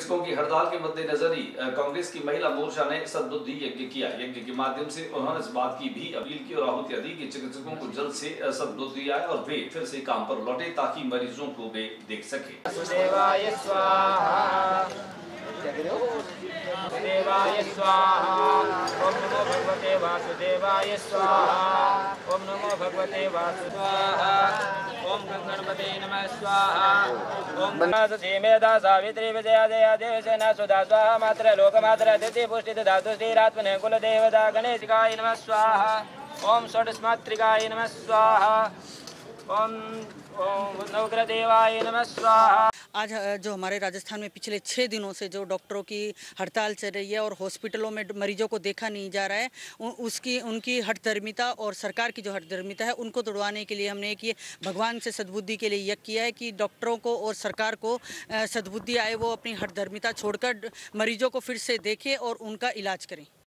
चिकित्सकों की हड़ताल के मद्देनजर ही कांग्रेस की महिला मोर्चा ने सद्बुद्धि यज्ञ किया। यज्ञ के माध्यम से उन्होंने इस बात की भी अपील की और आहुति दी कि चिकित्सकों को जल्द से सद्बुद्धि आए और वे फिर से काम पर लौटे ताकि मरीजों को वे देख सके। वासुदेवाय स्वाहा, वासुदेवाय स्वाहा। ओम नमो भगवते वासुदेवाय स्वाहा। ओम नमो भगवते वासुदेवाय। ओम गणपते नमः स्वाहा। ओम मेधा सावित्री विजया दया देवसेना सुधा स्वाहा। मात्र लोकमात्र अतिथि पुष्टि धातु श्रीरात्मने कुल देवता गणेशिकाय नमः स्वाहा। ओम षोडशमात्रिकाय नमः स्वाहा। ओम नवग्रहदेवाय नमः स्वाहा। आज जो हमारे राजस्थान में पिछले 6 दिनों से जो डॉक्टरों की हड़ताल चल रही है और हॉस्पिटलों में मरीजों को देखा नहीं जा रहा है, उनकी हठधर्मिता और सरकार की जो हठधर्मिता है उनको तोड़वाने के लिए हमने एक ये भगवान से सद्बुद्धि के लिए यज्ञ किया है कि डॉक्टरों को और सरकार को सद्बुद्धि आए, वो अपनी हठधर्मिता छोड़कर मरीजों को फिर से देखें और उनका इलाज करें।